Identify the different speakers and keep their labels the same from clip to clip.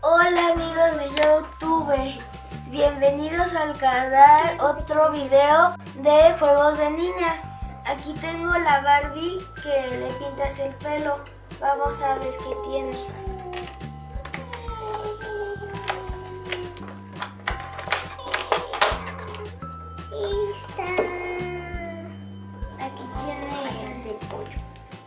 Speaker 1: Hola amigos de YouTube, bienvenidos al canal, otro video de juegos de niñas. Aquí tengo la Barbie que le pintas el pelo, vamos a ver qué tiene. Aquí tiene el de pollo.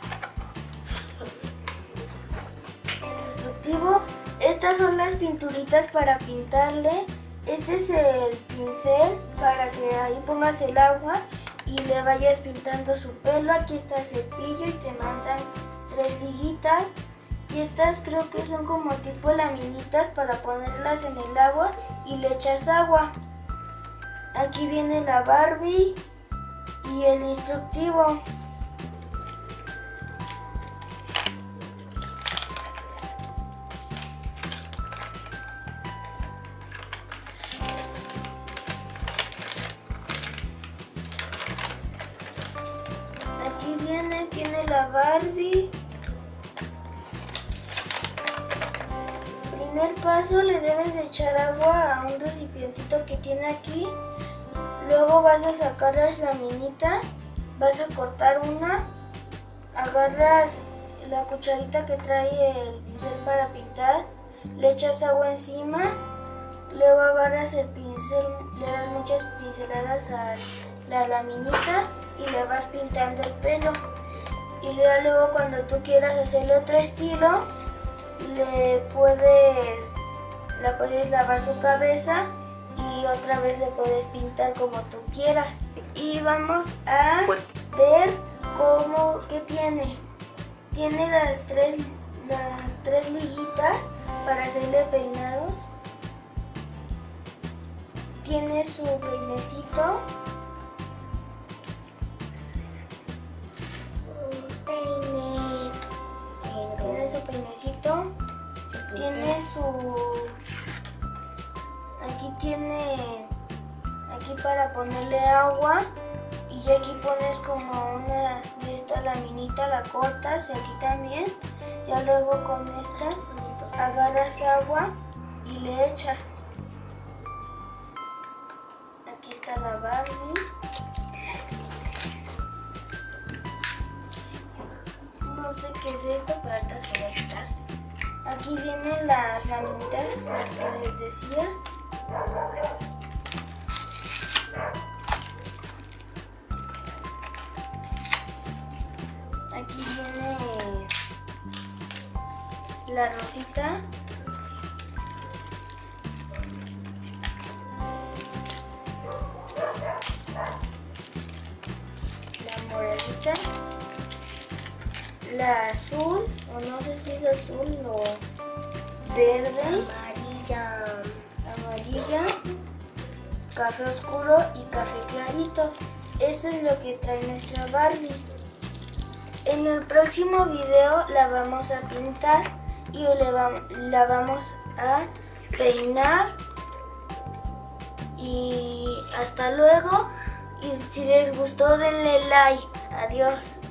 Speaker 1: El instructivo. Estas son las pinturitas para pintarle. Este es el pincel para que ahí pongas el agua y le vayas pintando su pelo. Aquí está el cepillo y te mandan 3 liguitas. Y estas creo que son como tipo laminitas para ponerlas en el agua y le echas agua. Aquí viene la Barbie y el instructivo. Aquí tiene la Barbie. Primer paso, le debes de echar agua a un recipientito que tiene aquí. Luego vas a sacar las laminitas, vas a cortar una, agarras la cucharita que trae el pincel para pintar, le echas agua encima, luego agarras el pincel, le das muchas pinceladas a la laminita y le vas pintando el pelo. Y luego cuando tú quieras hacerle otro estilo, la puedes lavar su cabeza y otra vez le puedes pintar como tú quieras. Y vamos a ver qué tiene. Tiene las tres liguitas para hacerle peinados. Tiene su peinecito. Tiene su peinecito. Tiene su... Aquí para ponerle agua. Y aquí pones como una de esta laminita, la cortas y aquí también. Ya luego con esta agarras agua y le echas. Aquí está la Barbie. No sé qué es esto, pero ahorita se va a quitar. Aquí vienen las laminitas, las que les decía. Aquí viene la rosita. La moradita. La azul, o no sé si es azul o verde. Amarilla. Café oscuro y café clarito. Esto es lo que trae nuestra Barbie. En el próximo video la vamos a pintar y la vamos a peinar. Y hasta luego. Y si les gustó denle like. Adiós.